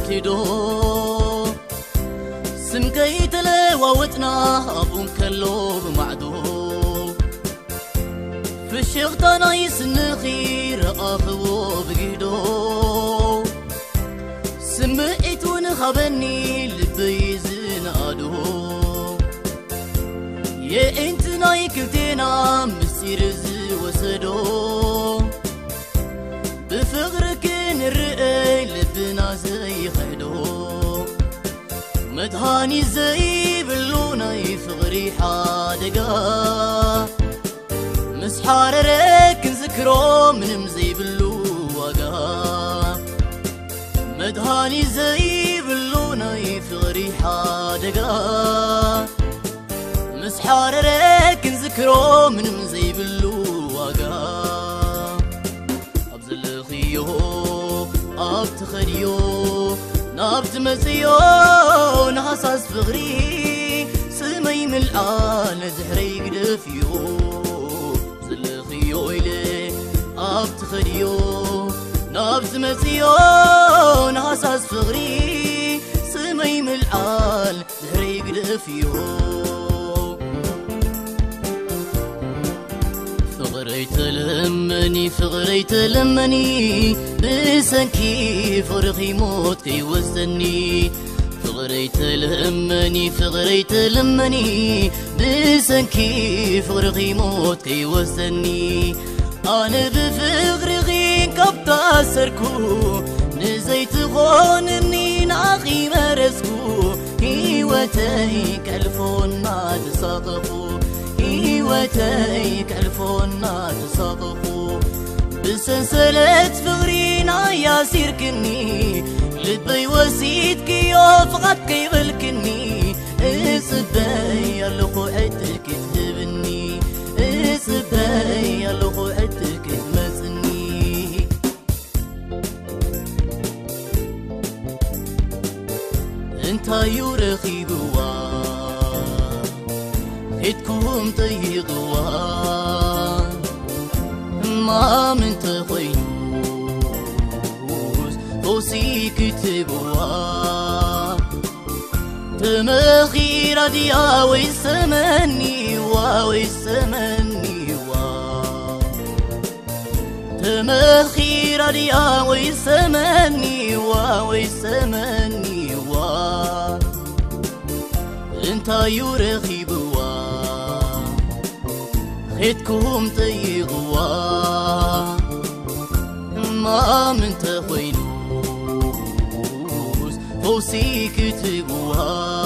كدو سمكي تلواوتنا أبون كلو بمعدو في الشغطة يسنخير أخو بقيدو سمعتون خبني لبيزن أدو يا انت نايكلتنا مسير زي وسدو بفغرك نرقي لبنا زي خدو مدهاني زي بلونا يفغري حادقا مسحار رك نذكرو من زي بلو وقا مدهاني زي بلونا يفغري حادقا مسحار رك نذكرو من زي بلو وقا أبزل خيو أبت خريو نابت مسيو نحساس فغري سمي من الآن زهري قدفيو أبزل خيو إلي أبت خريو نابت مسيو نحساس فغري سمي من الآن زهري قدفيو فغريت لمني بسنكي فرغي موتي وزني فغريت لمني بسنكي فرغي موتي وزني أنا بفغرغي كبتا سركو نزيت غونني ناخي مرسكو هيوتي كالفون ما تساقفو هيوتي كالفون تساقفو بسنسلت فغرينا يا سيركني لبي وسيدك يوفقت كيبلكني اسبي يلقو عدك تهبني اسبي يلقو عدك تمسني انت يورخي بوا خدكم طيقوا ما من تخينوس فوسي كتبوا تمخي رديا ويسمني تمخي رديا ويسمني انت يورخي بوا خدكم طيقوا ما من تخينوس فوسي كتبوا